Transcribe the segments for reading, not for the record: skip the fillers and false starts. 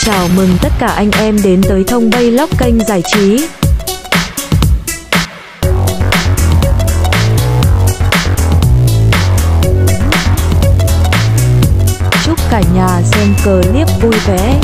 chào mừng tất cả anh em đến tới Thông Bay Vlog, kênh giải trí. Chúc cả nhà xem clip vui vẻ.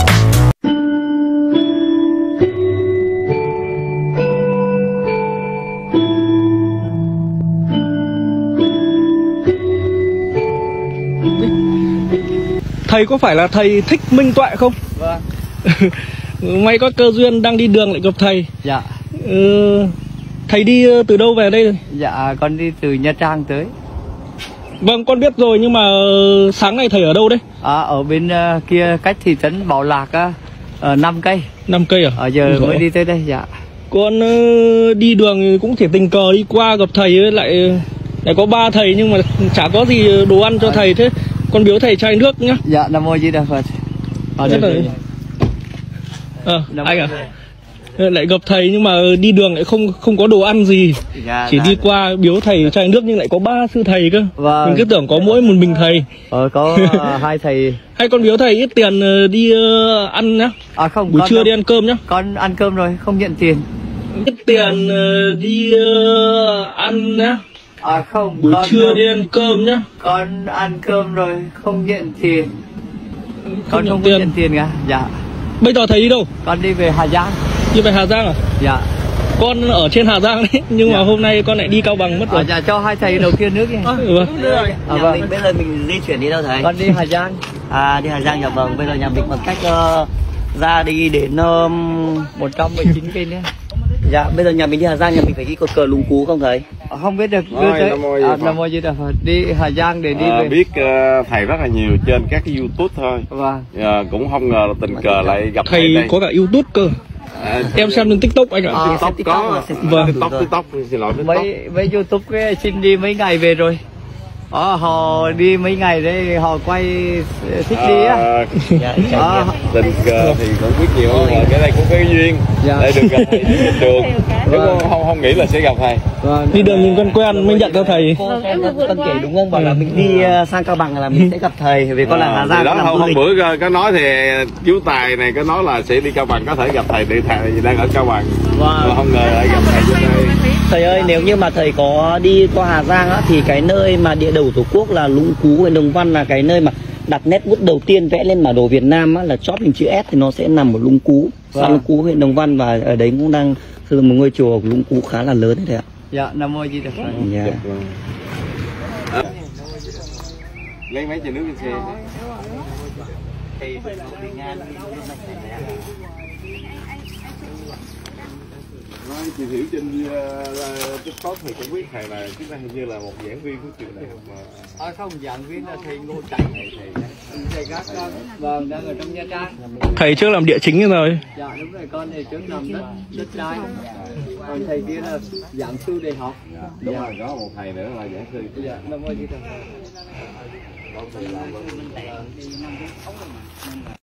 Thầy có phải là thầy Thích Minh Tuệ không? Vâng. May có cơ duyên đang đi đường lại gặp thầy. Dạ. Thầy đi từ đâu về đây? Dạ, con đi từ Nha Trang tới. Vâng, con biết rồi, nhưng mà sáng nay thầy ở đâu đấy? Ở bên kia cách thị trấn Bảo Lạc 5 cây. 5 cây à? Ở giờ mới đi tới đây. Dạ. Con đi đường cũng chỉ tình cờ đi qua gặp thầy ấy, lại có 3 thầy nhưng mà chả có gì đồ ăn cho thầy, thế con biếu thầy chai nước nhá. Dạ, Nam Mô Di Đà Phật. Anh à, lại gặp thầy nhưng mà đi đường lại không có đồ ăn gì. Dạ, chỉ đi qua biếu thầy chai nước nhưng lại có 3 sư thầy cơ. Vâng. Mình cứ tưởng có mỗi một mình thầy. Có 2 thầy. Hay con biếu thầy ít tiền đi ăn nhá. Không, buổi trưa đi ăn cơm nhá. Con ăn cơm rồi, không nhận tiền. Ít tiền đi ăn nhá. Không, buổi trưa đi ăn cơm nhá. Con ăn cơm rồi, không nhận tiền. Con không tiền. nhận tiền cả. Dạ. Bây giờ thầy đi đâu? Con đi về Hà Giang. Đi về Hà Giang à? Dạ. Con ở trên Hà Giang đấy, nhưng mà hôm nay con lại đi Cao Bằng mất rồi. Dạ, cho 2 thầy đầu kia nước đi. Vâng. Nhà mình bây giờ mình di chuyển đi đâu thầy? Con đi Hà Giang. Đi Hà Giang. Dạ vâng. Bây giờ nhà mình bằng cách ra đi đến 119 cây nữa. dạ bây giờ nhà mình đi Hà Giang, nhà mình phải đi cột cờ Lũng Cú không thầy? Không biết được đưa tới. Nam Mô Di Đà Phật. Đi Hà Giang để đi về. Biết thầy rất là nhiều trên các cái YouTube thôi. Vâng. Cũng không ngờ là tình cờ lại gặp Thầy đây. có cả YouTube cơ. Em xem trên TikTok anh ạ. TikTok có. Vâng. TikTok xin lỗi. Mấy YouTube cái xin đi mấy ngày về rồi. Họ đi mấy ngày đấy họ quay thích đi á. Tình cờ thì cũng biết nhiều hơn, mà cái này cũng có duyên. Để được gặp thầy trên đường. Chứ không nghĩ là sẽ gặp thầy. Đi đường mình quen mới nhận cho thầy. Con kể đúng không? Bảo là mình đi sang Cao Bằng là mình sẽ gặp thầy, vì con là Hà Giang. Đó hôm bữa có nói thì chú Tài này có nói là sẽ đi Cao Bằng, có thể gặp thầy, để thầy đang ở Cao Bằng. Không ngờ lại gặp thầy trên đây. Thầy ơi, nếu như mà thầy có đi qua Hà Giang á, thì cái nơi mà địa đầu Tổ quốc là Lũng Cú huyện Đồng Văn là cái nơi mà đặt nét bút đầu tiên vẽ lên bản đồ Việt Nam á, là chóp hình chữ S thì nó sẽ nằm ở Lũng Cú, xã Lũng Cú huyện Đồng Văn, và ở đấy cũng đang xây một ngôi chùa Lũng Cú khá là lớn đấy thầy ạ. Dạ, Nam Mô Di Đà Phật. Dạ. Lấy mấy chai nước trên xe. Nói chị hiểu trên TikTok thì cũng biết thầy là chúng ta hình như là một giảng viên của trường đại học. Không, giảng viên là thầy Ngô Trạch. Thầy các con vâng đang ở trong Nha Trang. Thầy trước làm địa chính rồi. Dạ đúng rồi, con này trước làm đất đai. Còn thầy kia là giảng sư đại học. Đúng rồi, có một thầy nữa là giảng sư. Dạ, Nam Mô Di Đà Phật.